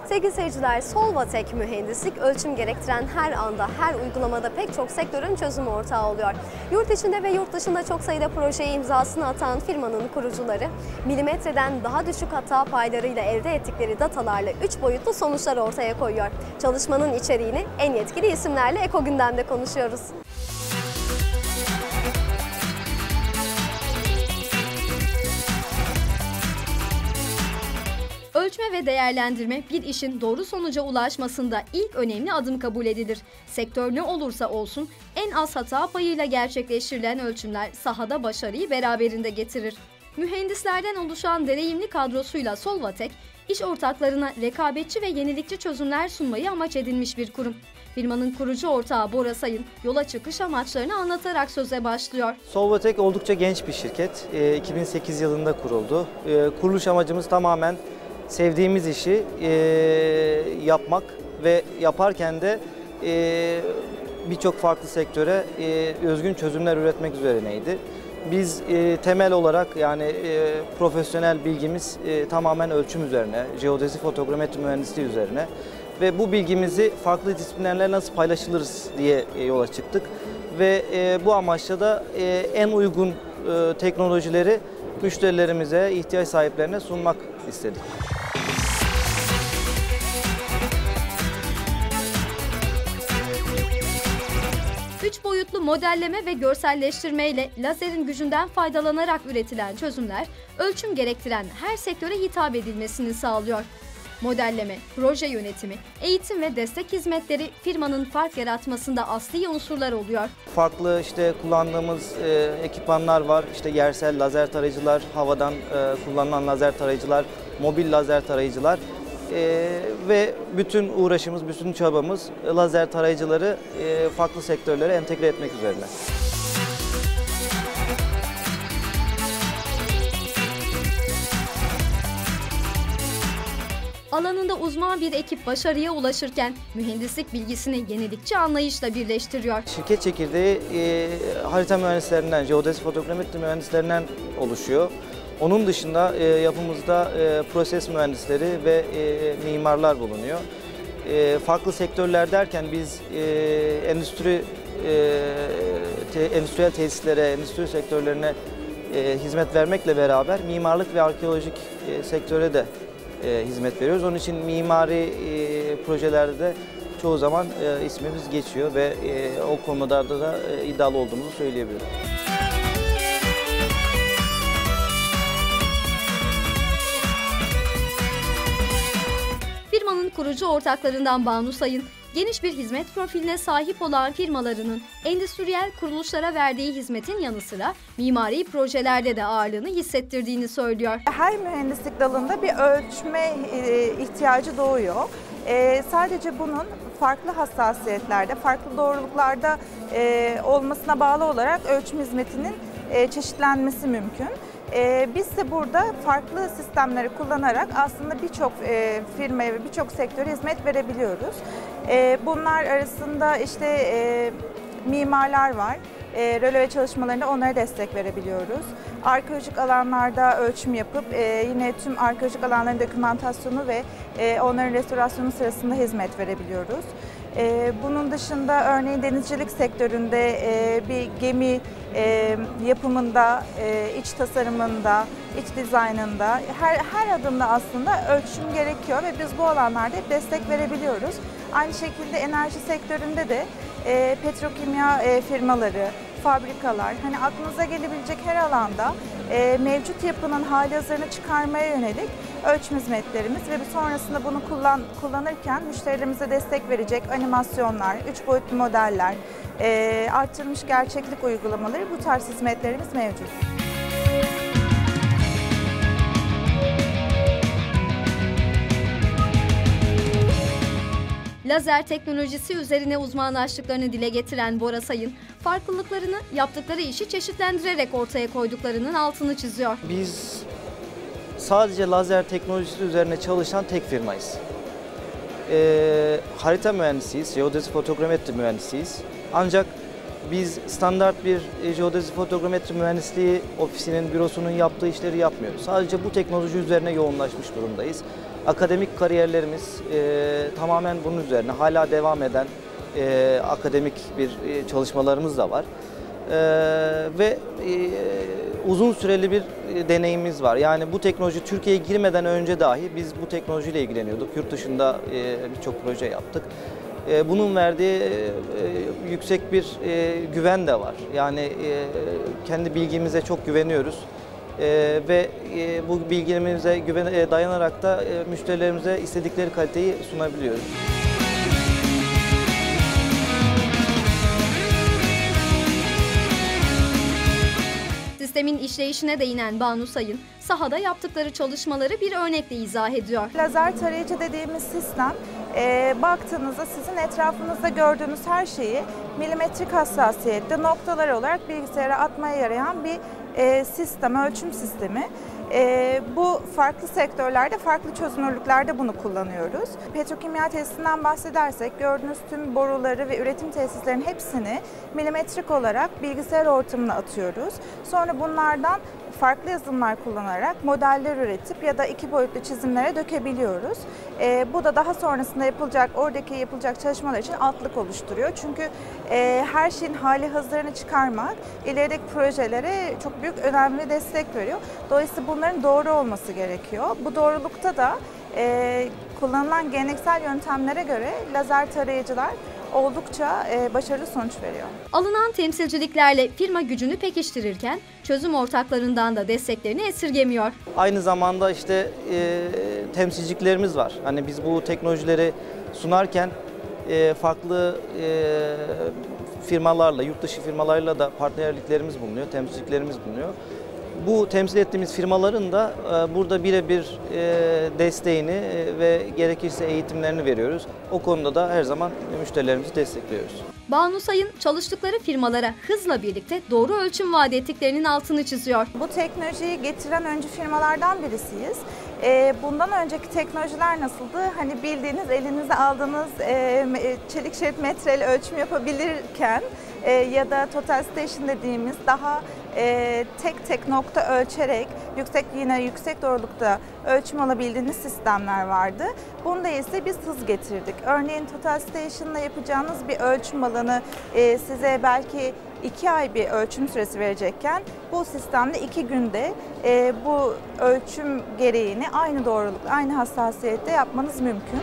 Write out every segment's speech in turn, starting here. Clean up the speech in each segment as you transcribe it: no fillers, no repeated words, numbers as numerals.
Sevgili seyirciler, Solvatek mühendislik ölçüm gerektiren her anda, her uygulamada pek çok sektörün çözüm ortağı oluyor. Yurt içinde ve yurt dışında çok sayıda projeye imzasını atan firmanın kurucuları, milimetreden daha düşük hata paylarıyla elde ettikleri datalarla 3 boyutlu sonuçlar ortaya koyuyor. Çalışmanın içeriğini en yetkili isimlerle Eko Gündem'de konuşuyoruz. Ölçme ve değerlendirme bir işin doğru sonuca ulaşmasında ilk önemli adım kabul edilir. Sektör ne olursa olsun en az hata payıyla gerçekleştirilen ölçümler sahada başarıyı beraberinde getirir. Mühendislerden oluşan deneyimli kadrosuyla Solvatek, iş ortaklarına rekabetçi ve yenilikçi çözümler sunmayı amaç edinmiş bir kurum. Firmanın kurucu ortağı Bora Sayın yola çıkış amaçlarını anlatarak söze başlıyor. Solvatek oldukça genç bir şirket. 2008 yılında kuruldu. Kuruluş amacımız tamamen sevdiğimiz işi yapmak ve yaparken de birçok farklı sektöre özgün çözümler üretmek üzerineydi. Biz temel olarak yani profesyonel bilgimiz tamamen ölçüm üzerine, jeodezi fotogrametri mühendisliği üzerine ve bu bilgimizi farklı disiplinlerle nasıl paylaşılırız diye yola çıktık ve bu amaçla da en uygun teknolojileri müşterilerimize, ihtiyaç sahiplerine sunmak istedik. Üç boyutlu modelleme ve görselleştirme ile lazerin gücünden faydalanarak üretilen çözümler, ölçüm gerektiren her sektöre hitap edilmesini sağlıyor. Modelleme, proje yönetimi, eğitim ve destek hizmetleri firmanın fark yaratmasında asli unsurlar oluyor. Farklı kullandığımız ekipmanlar var. Yersel lazer tarayıcılar, havadan kullanılan lazer tarayıcılar, mobil lazer tarayıcılar ve bütün uğraşımız, bütün çabamız lazer tarayıcıları farklı sektörlere entegre etmek üzerine. Alanında uzman bir ekip başarıya ulaşırken mühendislik bilgisini yenilikçi anlayışla birleştiriyor. Şirket çekirdeği harita mühendislerinden, jeodezi fotogrametri mühendislerinden oluşuyor. Onun dışında yapımızda proses mühendisleri ve mimarlar bulunuyor. Farklı sektörler derken biz endüstriyel tesislere, endüstri sektörlerine hizmet vermekle beraber mimarlık ve arkeolojik sektöre de hizmet veriyoruz. Onun için mimari projelerde de çoğu zaman ismimiz geçiyor ve o konularda da iddialı olduğumuzu söyleyebilirim. Firmanın kurucu ortaklarından Banu Sayın, geniş bir hizmet profiline sahip olan firmalarının endüstriyel kuruluşlara verdiği hizmetin yanı sıra mimari projelerde de ağırlığını hissettirdiğini söylüyor. Her mühendislik dalında bir ölçme ihtiyacı doğuyor. Sadece bunun farklı hassasiyetlerde, farklı doğruluklarda olmasına bağlı olarak ölçüm hizmetinin çeşitlenmesi mümkün. Biz de burada farklı sistemleri kullanarak aslında birçok firmaya ve birçok sektöre hizmet verebiliyoruz. Bunlar arasında mimarlar var. Röleve çalışmalarında onlara destek verebiliyoruz. Arkeolojik alanlarda ölçüm yapıp yine tüm arkeolojik alanların dokümantasyonu ve onların restorasyonu sırasında hizmet verebiliyoruz. Bunun dışında örneğin denizcilik sektöründe bir gemi yapımında, iç tasarımında, iç dizaynında her adımda aslında ölçüm gerekiyor ve biz bu alanlarda hep destek verebiliyoruz. Aynı şekilde enerji sektöründe de petrokimya firmaları, fabrikalar, aklınıza gelebilecek her alanda mevcut yapının halihazırını çıkarmaya yönelik ölçüm hizmetlerimiz ve sonrasında bunu kullanırken müşterilerimize destek verecek animasyonlar, 3 boyutlu modeller, arttırılmış gerçeklik uygulamaları, bu tarz hizmetlerimiz mevcut. Lazer teknolojisi üzerine uzmanlaştıklarını dile getiren Bora Sayın, farklılıklarını yaptıkları işi çeşitlendirerek ortaya koyduklarının altını çiziyor. Biz sadece lazer teknolojisi üzerine çalışan tek firmayız. Harita mühendisiyiz, jeodezi fotogrametri mühendisiyiz. Ancak biz standart bir jeodezi fotogrametri mühendisliği ofisinin, bürosunun yaptığı işleri yapmıyoruz. Sadece bu teknoloji üzerine yoğunlaşmış durumdayız. Akademik kariyerlerimiz tamamen bunun üzerine hala devam eden akademik bir çalışmalarımız da var. Ve uzun süreli bir deneyimimiz var. Yani bu teknoloji Türkiye'ye girmeden önce dahi biz bu teknolojiyle ilgileniyorduk. Yurt dışında birçok proje yaptık. Bunun verdiği yüksek bir güven de var. Yani kendi bilgimize çok güveniyoruz. Ve bu bilgimize dayanarak da müşterilerimize istedikleri kaliteyi sunabiliyoruz. Sistemin işleyişine değinen Banu Sayın, sahada yaptıkları çalışmaları bir örnekle izah ediyor. Lazer tarayıcı dediğimiz sistem, baktığınızda sizin etrafınızda gördüğünüz her şeyi milimetrik hassasiyette noktalar olarak bilgisayara atmaya yarayan bir sistem, ölçüm sistemi. Bu farklı sektörlerde, farklı çözünürlüklerde bunu kullanıyoruz. Petrokimya tesisinden bahsedersek gördüğünüz tüm boruları ve üretim tesislerinin hepsini milimetrik olarak bilgisayar ortamına atıyoruz. Sonra bunlardan farklı yazılımlar kullanarak modeller üretip ya da 2 boyutlu çizimlere dökebiliyoruz. Bu da daha sonrasında oradaki yapılacak çalışmalar için altlık oluşturuyor. Çünkü her şeyin hali hazırını çıkarmak ilerideki projelere çok büyük önemli destek veriyor. Dolayısıyla bunların doğru olması gerekiyor. Bu doğrulukta da kullanılan geleneksel yöntemlere göre lazer tarayıcılar oldukça başarılı sonuç veriyor. Alınan temsilciliklerle firma gücünü pekiştirirken çözüm ortaklarından da desteklerini esirgemiyor. Aynı zamanda işte temsilciliklerimiz var. Hani biz bu teknolojileri sunarken farklı firmalarla, yurt dışı firmalarla da partnerliklerimiz bulunuyor, temsilciliklerimiz bulunuyor. Bu temsil ettiğimiz firmaların da burada birebir desteğini ve gerekirse eğitimlerini veriyoruz. O konuda da her zaman müşterilerimizi destekliyoruz. Banu Sayın çalıştıkları firmalara hızla birlikte doğru ölçüm vaat ettiklerinin altını çiziyor. Bu teknolojiyi getiren öncü firmalardan birisiyiz. Bundan önceki teknolojiler nasıldı? Hani bildiğiniz elinize aldığınız çelik şerit metreyle ölçüm yapabilirken ya da total station dediğimiz daha tek tek nokta ölçerek yine yüksek doğrulukta ölçüm alabildiğiniz sistemler vardı. Bunda ise biz hız getirdik. Örneğin total station'la yapacağınız bir ölçüm alanı size belki 2 ay bir ölçüm süresi verecekken bu sistemde 2 günde bu ölçüm gereğini aynı doğrulukta, aynı hassasiyette yapmanız mümkün.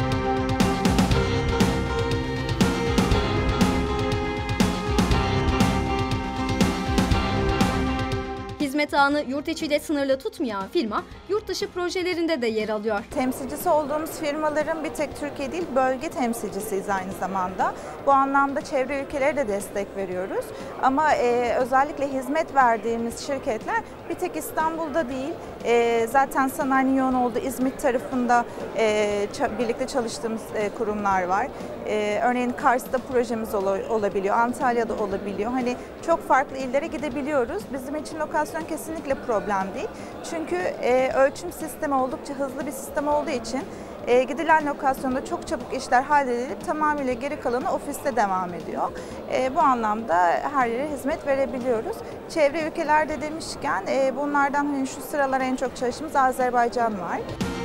Hizmet ağını yurt içiyle sınırlı tutmayan firma, yurt dışı projelerinde de yer alıyor. Temsilcisi olduğumuz firmaların bir tek Türkiye değil, bölge temsilcisiyiz aynı zamanda. Bu anlamda çevre ülkelere de destek veriyoruz. Ama özellikle hizmet verdiğimiz şirketler bir tek İstanbul'da değil, zaten sanayinin yoğun olduğu İzmit tarafında birlikte çalıştığımız kurumlar var. Örneğin Kars'ta projemiz olabiliyor, Antalya'da olabiliyor. Hani çok farklı illere gidebiliyoruz. Bizim için lokasyon kesinlikle problem değil. Çünkü ölçüm sistemi oldukça hızlı bir sistem olduğu için gidilen lokasyonda çok çabuk işler halledilip tamamıyla geri kalanı ofiste devam ediyor. Bu anlamda her yere hizmet verebiliyoruz. Çevre ülkelerde demişken bunlardan hani şu sıralar en çok çalıştığımız Azerbaycan var.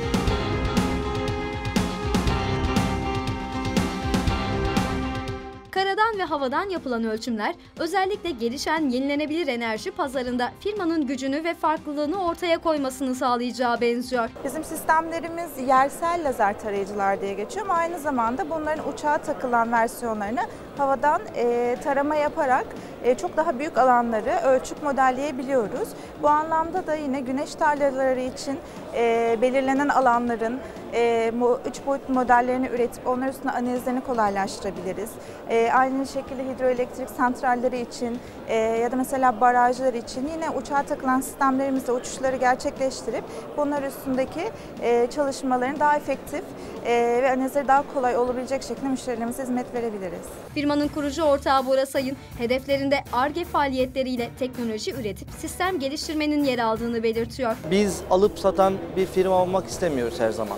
Karadan ve havadan yapılan ölçümler özellikle gelişen yenilenebilir enerji pazarında firmanın gücünü ve farklılığını ortaya koymasını sağlayacağı benziyor. Bizim sistemlerimiz yersel lazer tarayıcılar diye geçiyor ama aynı zamanda bunların uçağa takılan versiyonlarını havadan tarama yaparak çok daha büyük alanları ölçüp modelleyebiliyoruz. Bu anlamda da yine güneş tarlaları için belirlenen alanların 3 boyutlu modellerini üretip onlar üstüne analizlerini kolaylaştırabiliriz. Aynı şekilde hidroelektrik santralleri için ya da mesela barajlar için yine uçağa takılan sistemlerimizle uçuşları gerçekleştirip bunlar üstündeki çalışmaların daha efektif ve analizleri daha kolay olabilecek şekilde müşterilerimize hizmet verebiliriz. Firmanın kurucu ortağı Bora Sayın, hedeflerinde Ar-Ge faaliyetleriyle teknoloji üretip sistem geliştirmenin yer aldığını belirtiyor. Biz alıp satan bir firma olmak istemiyoruz her zaman.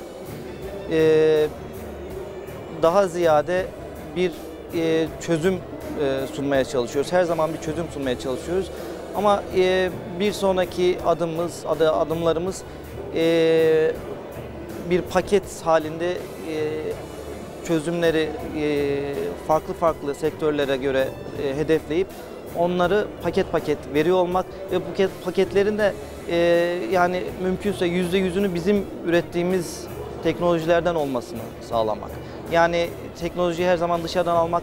Daha ziyade bir çözüm sunmaya çalışıyoruz. Her zaman bir çözüm sunmaya çalışıyoruz. Ama bir sonraki adımlarımız bir paket halinde çözümleri farklı farklı sektörlere göre hedefleyip onları paket paket veriyor olmak ve bu paketlerin de yani mümkünse %100'ünü bizim ürettiğimiz teknolojilerden olmasını sağlamak. Yani teknolojiyi her zaman dışarıdan almak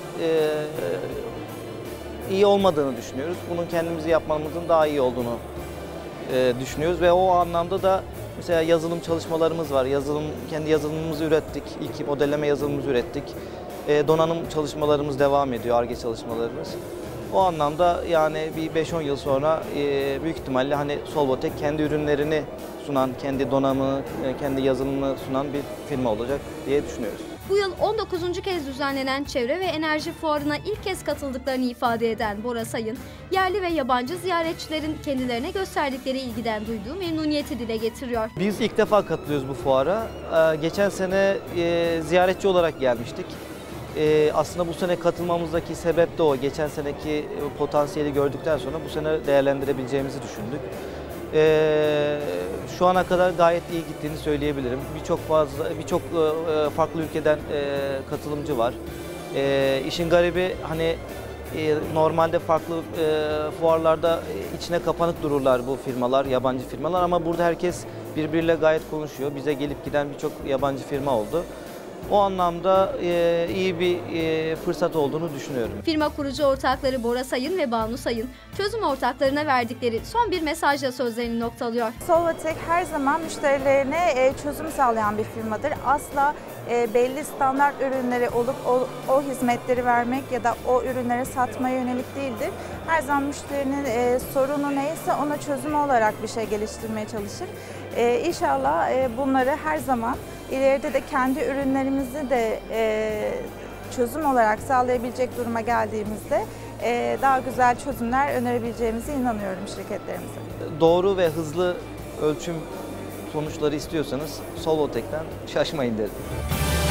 iyi olmadığını düşünüyoruz. Bunun kendimizi yapmamızın daha iyi olduğunu düşünüyoruz ve o anlamda da mesela yazılım çalışmalarımız var. Kendi yazılımımızı ürettik. İlk modelleme yazılımımızı ürettik. Donanım çalışmalarımız devam ediyor, Ar-Ge çalışmalarımız. O anlamda yani bir 5-10 yıl sonra büyük ihtimalle hani Solvotek kendi ürünlerini sunan, kendi donanımı, kendi yazılımını sunan bir firma olacak diye düşünüyoruz. Bu yıl 19. kez düzenlenen Çevre ve Enerji Fuarı'na ilk kez katıldıklarını ifade eden Bora Sayın, yerli ve yabancı ziyaretçilerin kendilerine gösterdikleri ilgiden duyduğu memnuniyeti dile getiriyor. Biz ilk defa katılıyoruz bu fuara. Geçen sene ziyaretçi olarak gelmiştik. Aslında bu sene katılmamızdaki sebep de o. Geçen seneki potansiyeli gördükten sonra bu sene değerlendirebileceğimizi düşündük. Şu ana kadar gayet iyi gittiğini söyleyebilirim. Birçok farklı ülkeden katılımcı var. İşin garibi hani normalde farklı fuarlarda içine kapanık dururlar bu firmalar, yabancı firmalar ama burada herkes birbiriyle gayet konuşuyor. Bize gelip giden birçok yabancı firma oldu. O anlamda iyi bir fırsat olduğunu düşünüyorum. Firma kurucu ortakları Bora Sayın ve Banu Sayın, çözüm ortaklarına verdikleri son bir mesajla sözlerini noktalıyor. Solvotek her zaman müşterilerine çözüm sağlayan bir firmadır. Asla belli standart ürünleri olup o hizmetleri vermek ya da o ürünleri satmaya yönelik değildir. Her zaman müşterinin sorunu neyse ona çözüm olarak bir şey geliştirmeye çalışır. İnşallah bunları her zaman ileride de kendi ürünlerimizi de çözüm olarak sağlayabilecek duruma geldiğimizde daha güzel çözümler önerebileceğimize inanıyorum şirketlerimize. Doğru ve hızlı ölçüm sonuçları istiyorsanız Solvotek'ten şaşmayın derim.